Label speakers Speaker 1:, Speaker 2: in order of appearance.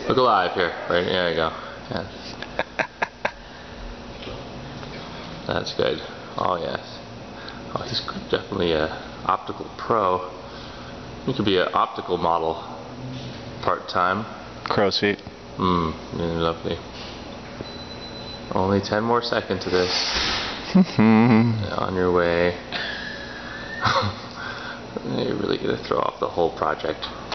Speaker 1: Look alive here. Right, there you go. Yeah. That's good. Oh yes. Oh, he's definitely a optical pro. He could be an optical model part-time.
Speaker 2: Crow's feet.
Speaker 1: Lovely. Only 10 more seconds of this. On your way. You're really gonna throw off the whole project.